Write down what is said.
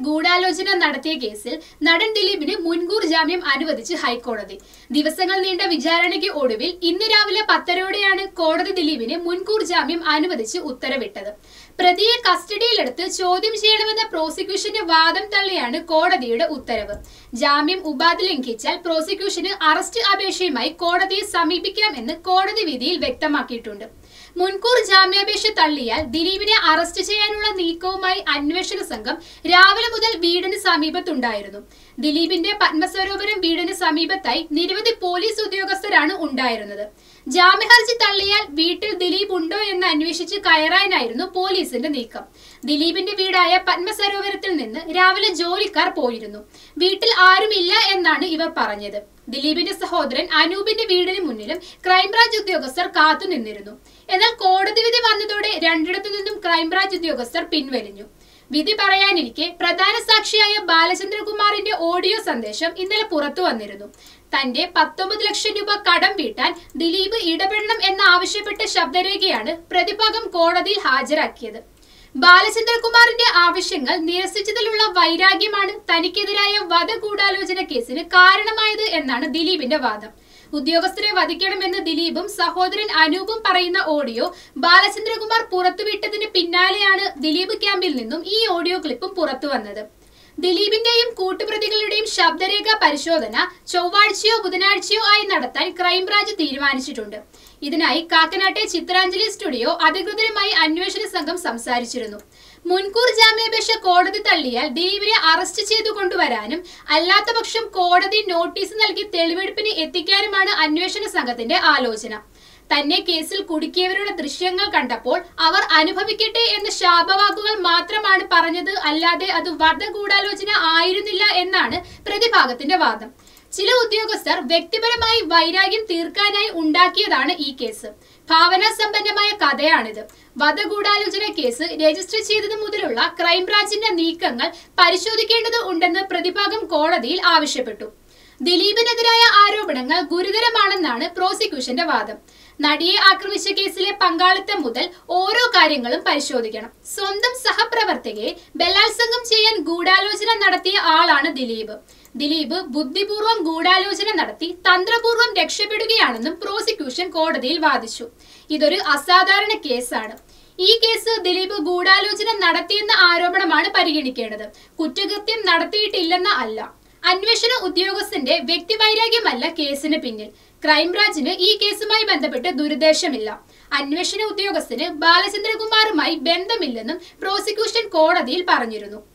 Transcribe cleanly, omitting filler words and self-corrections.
ഗൂഢാലോചന നടത്തിയ കേസിൽ നടൻ ദിലീപിന് മുൻകൂർ ജാമ്യം അനുവദിച്ച് ഹൈക്കോടതി. ദിവസങ്ങൾ നീണ്ട വിചാരണയ്ക്ക് ഒടുവിൽ ഇന്ന് രാവിലെ 10:30 കോടതി ദിലീപിന് മുൻകൂർ ജാമ്യം അനുവദിച്ച് ഉത്തരവിട്ടത്. പ്രതിയെ കസ്റ്റഡിയിലെടുത്ത് ചോദ്യം ചെയ്യണമെന്ന പ്രോസിക്യൂഷന്റെ വാദം തള്ളിയാണ് കോടതിയുടെ ഉത്തരവ്. ജാമ്യം ഉപാധി ലംഘിച്ചാൽ പ്രോസിക്യൂഷന് അറസ്റ്റ് അപേക്ഷയുമായി കോടതിയെ സമീപിക്കാമെന്ന് കോടതി വിധിയിൽ വ്യക്തമാക്കിയിട്ടുണ്ട്. മുൻകൂർ ജാമ്യാപേക്ഷ തള്ളിയാൽ ദിലീപിനെ അറസ്റ്റ് ചെയ്യാനുള്ള നീക്കവുമായി അന്വേഷണ സംഘം രാവിലെ മുതൽ വീടിന് സമീപത്തുണ്ടായിരുന്നു. ദിലീപിന്റെ പത്മസരോവരം വീടിന് സമീപത്തായി നിരവധി പോലീസ് ഉദ്യോഗസ്ഥരാണ് ഉണ്ടായിരുന്നത്. ജാമ്യഹർജി തള്ളിയാൽ വീട്ടിൽ ദിലീപ് ഉണ്ടോ എന്ന് അന്വേഷിച്ച് കയറാനായിരുന്നു പോലീസിന്റെ നീക്കം. ദിലീപിന്റെ വീടായ പത്മസരോവരത്തിൽ നിന്ന് രാവിലെ ജോലിക്കാർ പോയിരുന്നു. വീട്ടിൽ ആരുമില്ല എന്നാണ് ഇവർ പറഞ്ഞത്. ദിലീപിന്റെ സഹോദരൻ അനൂപിന്റെ വീടിന് മുന്നിലും ക്രൈംബ്രാഞ്ച് ഉദ്യോഗസ്ഥർ കാത്തുനിന്നിരുന്നു. എന്നാൽ കോടതി വിധി വന്നതോടെ രണ്ടിടത്തു നിന്നും ക്രൈംബ്രാഞ്ച് ഉദ്യോഗസ്ഥർ പിൻവലിഞ്ഞു. വിധി പറയാനിരിക്കെ പ്രധാന സാക്ഷിയായ ബാലചന്ദ്രകുമാറിന്റെ ഓഡിയോ സന്ദേശം ഇന്നലെ പുറത്തു വന്നിരുന്നു. തന്റെ 19 ലക്ഷം രൂപ കടം വീട്ടാൻ ദിലീപ് ഇടപെടണം എന്നാവശ്യപ്പെട്ട ശബ്ദരേഖയാണ് പ്രതിഭാഗം കോടതിയിൽ ഹാജരാക്കിയത്. ബാലചന്ദ്രകുമാറിന്റെ ആവശ്യങ്ങൾ നിരസിച്ചതിലുള്ള വൈരാഗ്യമാണ് തനിക്കെതിരായ വധഗൂഢാലോചന കേസിന് കാരണമായത് എന്നാണ് ദിലീപിന്റെ വാദം. ഉദ്യോഗസ്ഥരെ വധിക്കണമെന്ന് ദിലീപും സഹോദരൻ അനൂപും പറയുന്ന ഓഡിയോ ബാലചന്ദ്രകുമാർ പുറത്തുവിട്ടതിന് പിന്നാലെയാണ് ദിലീപ് ക്യാമ്പിൽ നിന്നും ഈ ഓഡിയോ ക്ലിപ്പും പുറത്തു വന്നത്. ദിലീപിന്റെയും കൂട്ടുപ്രതികളുടെയും ശബ്ദരേഖ പരിശോധന ചൊവ്വാഴ്ചയോ ബുധനാഴ്ചയോ ആയി നടത്താൻ ക്രൈംബ്രാഞ്ച് തീരുമാനിച്ചിട്ടുണ്ട്. ഇതിനായി കാക്കനാട്ടെ ചിത്രാഞ്ജലി സ്റ്റുഡിയോ അധികൃതരുമായി അന്വേഷണ സംഘം സംസാരിച്ചിരുന്നു. മുൻകൂർ ജാമ്യാപേക്ഷ കോടതി തള്ളിയാൽ ദിലീപിനെ അറസ്റ്റ് ചെയ്തു കൊണ്ടുവരാനും അല്ലാത്തപക്ഷം കോടതി നോട്ടീസ് നൽകി തെളിവെടുപ്പിന് എത്തിക്കാനുമാണ് അന്വേഷണ സംഘത്തിന്റെ ആലോചന. തന്നെ കേസിൽ കുടുക്കിയവരുടെ ദൃശ്യങ്ങൾ കണ്ടപ്പോൾ അവർ അനുഭവിക്കട്ടെ എന്ന ശാപവാക്കുകൾ മാത്രമാണ് പറഞ്ഞത്, അല്ലാതെ അത് വധഗൂഢാലോചന ആയിരുന്നില്ല എന്നാണ് പ്രതിഭാഗത്തിന്റെ വാദം. ചില ഉദ്യോഗസ്ഥർ വ്യക്തിപരമായി വൈരാഗ്യം തീർക്കാനായി ഉണ്ടാക്കിയതാണ് ഈ കേസ്. ഭാവനാസമ്പന്നമായ കഥയാണിത്. വധഗൂഢാലോചന കേസ് രജിസ്റ്റർ ചെയ്തത് മുതലുള്ള ക്രൈംബ്രാഞ്ചിന്റെ നീക്കങ്ങൾ പരിശോധിക്കേണ്ടത് ഉണ്ടെന്ന് പ്രതിഭാഗം കോടതിയിൽ ആവശ്യപ്പെട്ടു. ദിലീപിനെതിരായ ആരോപണങ്ങൾ ഗുരുതരമാണെന്നാണ് പ്രോസിക്യൂഷന്റെ വാദം. നടിയെ ആക്രമിച്ച കേസിലെ പങ്കാളിത്തം മുതൽ ഓരോ കാര്യങ്ങളും പരിശോധിക്കണം. സ്വന്തം സഹപ്രവർത്തകയെ ബലാത്സംഗം ചെയ്യാൻ ഗൂഢാലോചന നടത്തിയ ആളാണ് ദിലീപ്. ദിലീപ് ബുദ്ധിപൂർവ്വം ഗൂഢാലോചന നടത്തി തന്ത്രപൂർവ്വം രക്ഷപ്പെടുകയാണെന്നും പ്രോസിക്യൂഷൻ കോടതിയിൽ വാദിച്ചു. ഇതൊരു അസാധാരണ കേസാണ്. ഈ കേസ് ദിലീപ് ഗൂഢാലോചന നടത്തിയെന്ന ആരോപണമാണ് പരിഗണിക്കേണ്ടത്, കുറ്റകൃത്യം നടത്തിയിട്ടില്ലെന്ന അല്ല. അന്വേഷണ ഉദ്യോഗസ്ഥന്റെ വ്യക്തിവൈരാഗ്യമല്ല കേസിന് പിന്നിൽ. ക്രൈംബ്രാഞ്ചിന് ഈ കേസുമായി ബന്ധപ്പെട്ട് ദുരുദ്ദേശമില്ല. അന്വേഷണ ഉദ്യോഗസ്ഥന് ബാലചന്ദ്രകുമാറുമായി ബന്ധമില്ലെന്നും പ്രോസിക്യൂഷൻ കോടതിയിൽ പറഞ്ഞിരുന്നു.